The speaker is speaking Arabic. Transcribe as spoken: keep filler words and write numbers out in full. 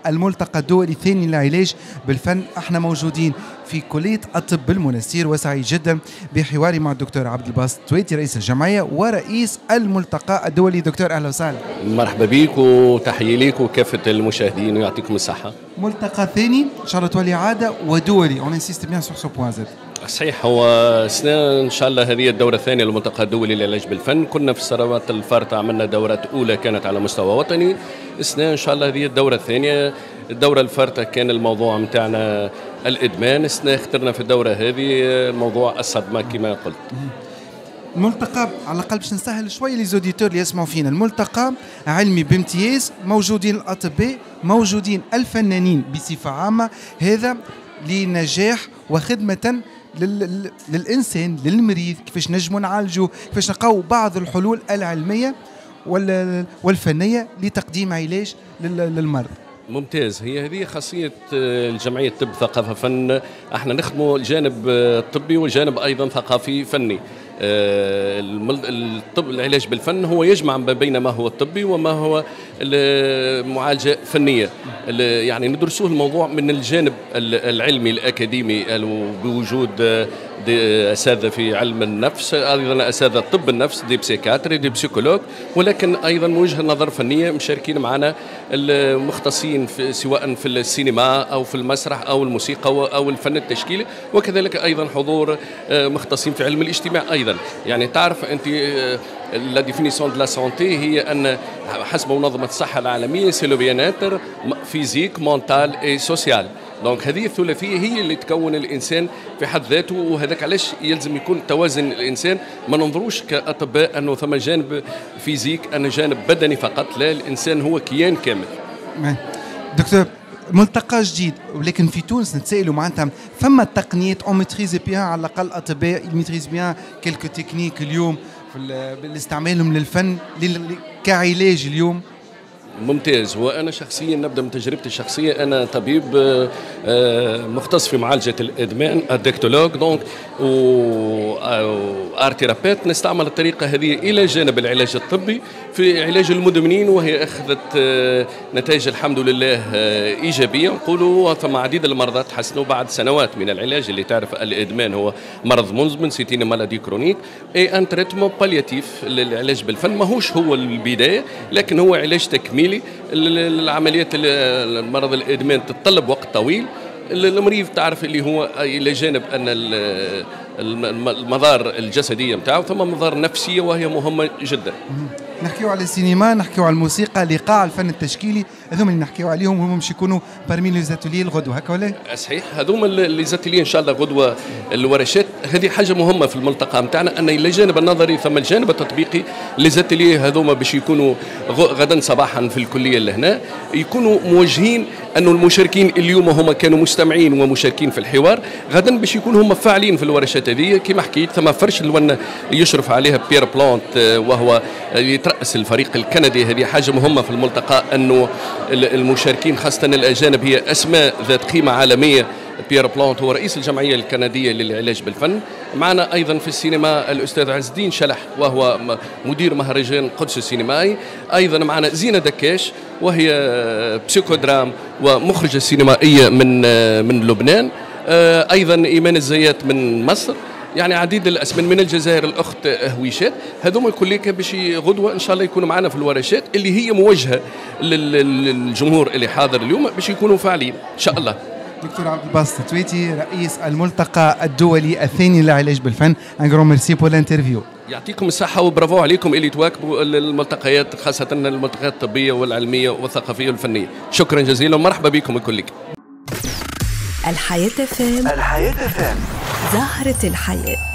الملتقى الدولي الثاني للعلاج بالفن. احنا موجودين في كلية الطب بالمنستير، وسعيد جدا بحواري مع الدكتور عبد الباسط التويتي رئيس الجمعية ورئيس الملتقى الدولي. دكتور أهلا وسهلا. مرحبا بك وتحية ليك وكافة المشاهدين ويعطيكم الصحة. ملتقى ثاني إن شاء الله تولي عادة ودولي. on insiste bien sur ce point زاد. صحيح، هو سنة إن شاء الله هذه الدورة الثانية للملتقى الدولي للعلاج بالفن. كنا في السنوات الفارطة عملنا دورات أولى كانت على مستوى وطني. سنة إن شاء الله هذه الدورة الثانية. الدورة الفارطة كان الموضوع متاعنا الإدمان، سنة اخترنا في الدورة هذه موضوع الصدمة كما قلت. الملتقى على الأقل باش نسهل شوية لي زوديتور اللي يسمعوا فينا، الملتقى علمي بامتياز، موجودين الأطباء، موجودين الفنانين بصفة عامة، هذا لنجاح وخدمة لل... للإنسان للمريض، كيفاش نجموا نعالجوا، كيفاش نلقاو بعض الحلول العلمية وال... والفنية لتقديم علاج لل... للمرض. ممتاز، هي هذه خاصية الجمعية الطب ثقافة فن. احنا نخدموا الجانب الطبي والجانب أيضا ثقافي فني. الطب العلاج بالفن هو يجمع ما بين ما هو الطبي وما هو المعالجة فنية، يعني ندرسوه الموضوع من الجانب العلمي الأكاديمي بوجود أساتذة في علم النفس، أيضا أساتذة طب النفس، دي بسيكاتري دي بسيكولوج، ولكن أيضا من وجهة نظر فنية مشاركين معنا المختصين في سواء في السينما أو في المسرح أو الموسيقى أو الفن التشكيلي، وكذلك أيضا حضور مختصين في علم الاجتماع أيضا. يعني تعرف أنت لا ديفينيسيون دو لا سونتي هي أن حسب منظمة الصحة العالمية سي لو بياناتر فيزيك مونتال اي سوسيال. دونك هذه الثلاثيه هي اللي تكون الانسان في حد ذاته، وهذاك علاش يلزم يكون توازن الانسان. ما ننظروش كاطباء انه ثم جانب فيزيك ان جانب بدني فقط، لا، الانسان هو كيان كامل. دكتور، ملتقى جديد، ولكن في تونس نتسائلوا معناتها فما تقنيات اون ميتريزي بيان، على الاقل اطباء يميتريز بيان كيلكو تكنيك اليوم في استعمالهم للفن كعلاج اليوم. ممتاز. وأنا شخصيا نبدأ من تجربتي الشخصية، أنا طبيب مختص في معالجة الإدمان، الدكتولوج دونك وارتيرابيت. نستعمل الطريقة هذه إلى جانب العلاج الطبي في علاج المدمنين، وهي أخذت نتائج الحمد لله إيجابية. نقولوا ثم عديد المرضى تحسنوا بعد سنوات من العلاج. اللي تعرف الإدمان هو مرض مزمن، سيتين مالادي كرونيك، اي ان تريتمون بالياتيف. العلاج بالفن ماهوش هو البداية، لكن هو علاج تكميلي. العمليات المرض الإدمان تتطلب وقت طويل. المريض تعرف اللي هو إلى جانب أن المظاهر الجسدية متاعه ثم مظاهر نفسية وهي مهمة جدا. نحكيو على السينما، نحكيو على الموسيقى، لقاء الفن التشكيلي، هذوما اللي نحكيو عليهم هم باش يكونوا بارمي لي زاتولي الغدوه، هكا ولا؟ صحيح، هذوما اللي زاتولي ان شاء الله غدوه الورشات. هذه حاجه مهمه في الملتقى نتاعنا، ان الى الجانب النظري ثم الجانب التطبيقي. لي زاتولي هذوما باش يكونوا غدا صباحا في الكليه اللي هنا، يكونوا موجهين انه المشاركين اليوم هم كانوا مستمعين ومشاركين في الحوار، غدا باش يكونوا هم فاعلين في الورشات هذه. كما حكيت ثم فرش اللي يشرف عليها بيير بلانت، وهو يترأس الفريق الكندي. هذه حاجه مهمه في الملتقى، انه المشاركين خاصة الأجانب هي أسماء ذات قيمة عالمية. بيير بلانت هو رئيس الجمعية الكندية للعلاج بالفن. معنا أيضا في السينما الأستاذ عز الدين شلح، وهو مدير مهرجان قدس السينمائي. أيضا معنا زينة دكاش، وهي بسيكودرام ومخرجة سينمائية من من لبنان. أيضا إيمان الزيات من مصر. يعني عديد الاسماء من الجزائر، الاخت هويشات. هذوما كليك باش غدوه ان شاء الله يكونوا معنا في الورشات اللي هي موجهه للجمهور اللي حاضر اليوم باش يكونوا فاعلين ان شاء الله. دكتور عبد الباسط التويتي رئيس الملتقى الدولي الثاني للعلاج بالفن، ان غرون ميرسي بور الانترفيو. يعطيكم الصحه وبرافو عليكم اللي تواكبوا الملتقيات، خاصه الملتقيات الطبيه والعلميه والثقافيه والفنيه. شكرا جزيلا ومرحبا بكم الكل. الحياة فام، الحياة فام، زهرة الحياة.